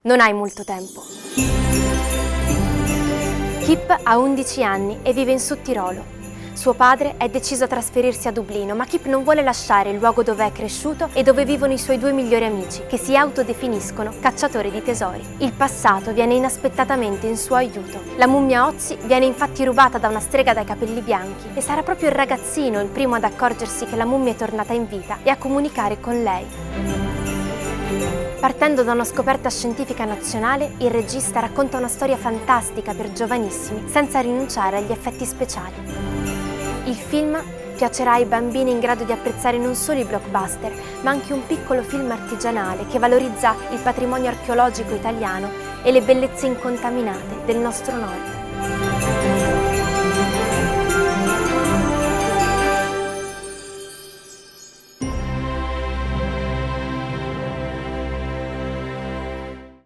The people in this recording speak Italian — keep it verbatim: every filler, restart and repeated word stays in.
Non hai molto tempo. Kip ha undici anni e vive in Sudtirolo. Suo padre è deciso a trasferirsi a Dublino, ma Kip non vuole lasciare il luogo dove è cresciuto e dove vivono i suoi due migliori amici, che si autodefiniscono cacciatori di tesori. Il passato viene inaspettatamente in suo aiuto. La mummia Ozzy viene infatti rubata da una strega dai capelli bianchi e sarà proprio il ragazzino il primo ad accorgersi che la mummia è tornata in vita e a comunicare con lei. Partendo da una scoperta scientifica nazionale, il regista racconta una storia fantastica per giovanissimi, senza rinunciare agli effetti speciali. Il film piacerà ai bambini in grado di apprezzare non solo i blockbuster, ma anche un piccolo film artigianale che valorizza il patrimonio archeologico italiano e le bellezze incontaminate del nostro nord.